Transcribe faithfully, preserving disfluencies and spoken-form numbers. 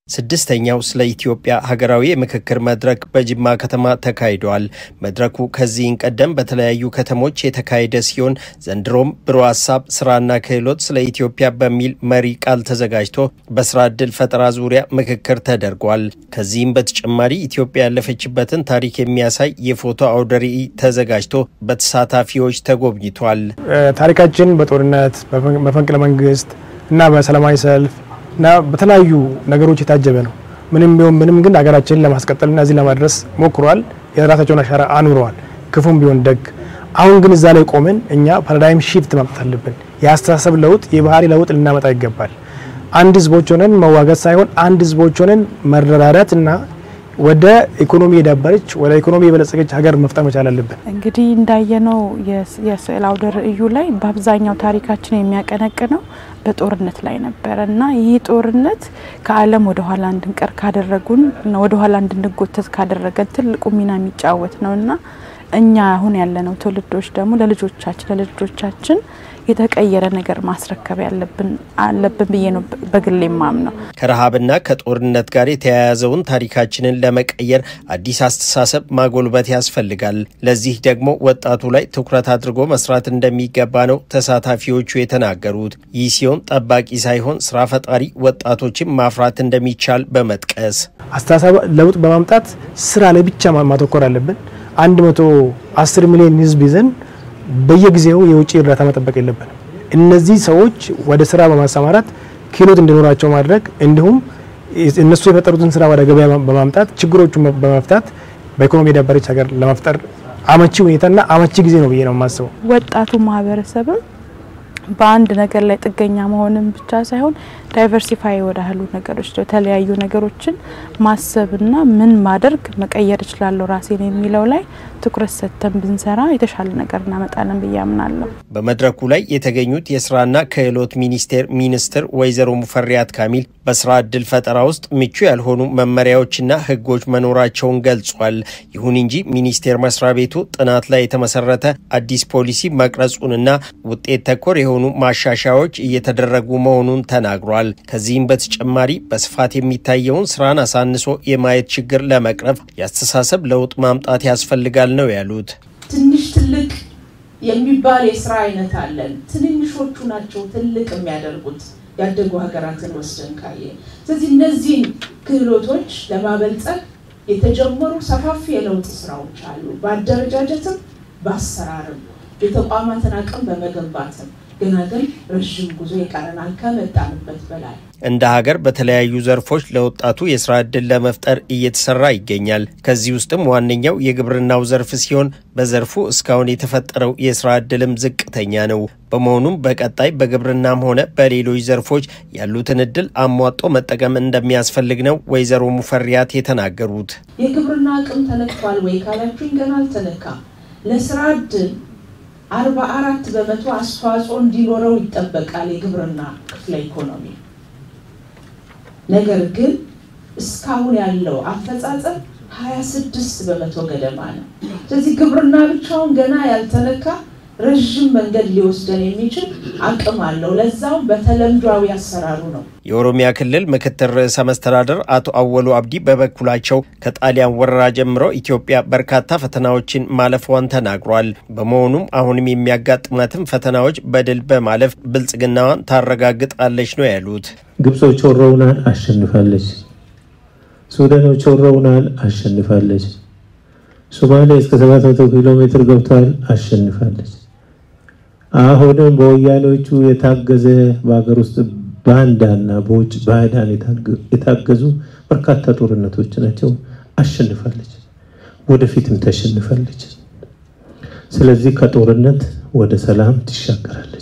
ስድስተኛው ስለ ኢትዮጵያ ሀገራዊ የምክክር መድረክ በጅማ ከተማ ተካሂዷል። መድረኩ ከዚህን ቀደም በተለያዩ ከተሞች የተካሄደ ሲሆን ዘንድሮም ብሩህ ሀሳብ ስራና ክህሎት ስለ ኢትዮጵያ በሚል መሪ ቃል ተዘጋጅቶ በስራ ዕድል ፈጠራ ዙሪያ ምክክር ተደርጓል። ከዚህም በተጨማሪ ኢትዮጵያ ያለፈችበትን ታሪክ የሚያሳይ የፎቶ አውደ ርዕይ ተዘጋጅቶ በተሳታፊዎች ተጎብኝቷል። ታሪካችን በጦርነት በመፈንቅለ መንግስት እና በሰላማዊ ሰልፍ ና በተለያዩ ነገሮች የታጀበ ነው። ምንም ቢሆን ምንም ግን ሀገራችንን ለማስቀጠልና እዚህ ለማድረስ ሞክሯል። የራሳቸውን አሻራ አኑረዋል። ክፉም ቢሆን ደግ። አሁን ግን እዛ ላይ ቆመን እኛ ፓራዳይም ሺፍት ማምጣት አለብን። የአስተሳሰብ ለውጥ የባህሪ ለውጥ ልናመጣ ይገባል። አንድ ህዝቦች ሆነን መዋጋት ሳይሆን አንድ ህዝቦች ሆነን መረዳዳትና ወደ ኢኮኖሚ የዳበረች ወደ ኢኮኖሚ የበለጸገች ሀገር መፍጠር መቻል አለብን። እንግዲህ እንዳየነው የስዕል አውደ ርዕዩ ላይ በአብዛኛው ታሪካችን የሚያቀነቅነው በጦርነት ላይ ነበርና ይህ ጦርነት ከዓለም ወደ ኋላ እንድንቀር ካደረጉን ወደ ኋላ እንድንጎተት ካደረገን ትልቁ ሚና የሚጫወት ነውና እኛ አሁን ያለነው ትውልዶች ደግሞ ለልጆቻችን ለልጆቻችን የተቀየረ ነገር ማስረከብ ያለብን አለብን ብዬ ነው በግሌ ማምነው። ከረሃብና ከጦርነት ጋር የተያያዘውን ታሪካችንን ለመቀየር አዲስ አስተሳሰብ ማጎልበት ያስፈልጋል። ለዚህ ደግሞ ወጣቱ ላይ ትኩረት አድርጎ መስራት እንደሚገባ ነው ተሳታፊዎቹ የተናገሩት። ይህ ሲሆን ጠባቂ ሳይሆን ስራ ፈጣሪ ወጣቶችን ማፍራት እንደሚቻል በመጥቀስ አስተሳሰብ ለውጥ በማምጣት ስራ ላይ ብቻ ማተኮር አለብን። አንድ መቶ አስር ሚሊዮን ህዝብ ይዘን በየጊዜው የውጪ እርዳታ መጠበቅ የለብንም። እነዚህ ሰዎች ወደ ስራ በማሰማራት ክህሎት እንዲኖራቸው ማድረግ እንዲሁም እነሱ የፈጠሩትን ስራ ወደ ገበያ በማምጣት ችግሮቹን በመፍታት በኢኮኖሚ የዳበረች ሀገር ለመፍጠር አመቺ ሁኔታና አመቺ ጊዜ ነው ብዬ ነው የማስበው። ወጣቱ ማህበረሰብ በአንድ ነገር ላይ ጥገኛ መሆንን ብቻ ሳይሆን ዳይቨርሲፋይ ወደ አሉ ነገሮች ተለያዩ ነገሮችን ማሰብና ምን ማድረግ መቀየር ይችላል ራሴን የሚለው ላይ ትኩረት ሰጥተን ብንሰራ የተሻለ ነገር እናመጣለን በያምናለሁ። በመድረኩ ላይ የተገኙት የስራና ክህሎት ሚኒስቴር ሚኒስትር ወይዘሮ ሙፈሪያት ካሚል በስራ ዕድል ፈጠራ ውስጥ ምቹ ያልሆኑ መመሪያዎችና ህጎች መኖራቸውን ገልጿል። ይሁን እንጂ ሚኒስቴር መስሪያ ቤቱ ጥናት ላይ የተመሰረተ አዲስ ፖሊሲ መቅረጹንና ውጤት ተኮር የሆኑ ማሻሻያዎች እየተደረጉ መሆኑን ተናግሯል። ከዚህም በተጨማሪ በስፋት የሚታየውን ስራን አሳንሶ የማየት ችግር ለመቅረፍ ያስተሳሰብ ለውጥ ማምጣት ያስፈልጋል ነው ያሉት። ትንሽ ትልቅ የሚባል የስራ አይነት አለን። ትንንሾቹ ናቸው ትልቅ የሚያደርጉት ያደጉ ሀገራትን ወስደን ካየ። ስለዚህ እነዚህ ክህሎቶች ለማበልጸግ የተጀመሩ ሰፋፊ የለውጥ ስራዎች አሉ። በአደረጃጀትም በአሰራርም የተቋማትን አቅም በመገንባትም ገና ግን ረጅም ጉዞ ይቀረናል ከመጣንበት በላይ። እንደ ሀገር በተለያዩ ዘርፎች ለወጣቱ የስራ ዕድል ለመፍጠር እየተሰራ ይገኛል። ከዚህ ውስጥም ዋነኛው የግብርናው ዘርፍ ሲሆን በዘርፉ እስካሁን የተፈጠረው የስራ ዕድልም ዝቅተኛ ነው። በመሆኑም በቀጣይ በግብርናም ሆነ በሌሎች ዘርፎች ያሉትን ዕድል አሟጦ መጠቀም እንደሚያስፈልግ ነው ወይዘሮ ሙፈሪያት የተናገሩት። የግብርና አቅም ተነክቷል ወይ ካላችሁኝ ገና አልተነካም። ለስራ ዕድል አርባ አራት በመቶ አስተዋጽኦ እንዲኖረው ይጠበቃል የግብርና ክፍለ ኢኮኖሚ። ነገር ግን እስካሁን ያለው አፈጻጸም ሃያ ስድስት በመቶ ገደማ ነው። ስለዚህ ግብርና ብቻውን ገና ያልተነካ ረጅም መንገድ ሊወስደን የሚችል አቅም አለው። ለዛው በተለምዷዊ አሰራሩ ነው። የኦሮሚያ ክልል ምክትል ርዕሰ መስተዳድር አቶ አወሉ አብዲ በበኩላቸው ከጣሊያን ወረራ ጀምሮ ኢትዮጵያ በርካታ ፈተናዎችን ማለፏን ተናግሯል። በመሆኑም አሁንም የሚያጋጥማትን ፈተናዎች በድል በማለፍ ብልጽግናዋን ታረጋግጣለች ነው ያሉት። ግብጾች ወረውናል አሸንፋለች። ሱዳኖች ወረውናል አሸንፋለች። ሶማሊያ እስከ ሰባት መቶ ኪሎ ሜትር ገብቷል አሸንፋለች። አሁንም በወያኔዎቹ የታገዘ በአገር ውስጥ ባንዳና በውጭ ባዕዳን የታገዙ በርካታ ጦርነቶች ናቸው አሸንፋለች። ወደፊትም ተሸንፋለች። ስለዚህ ከጦርነት ወደ ሰላም ትሻገራለች።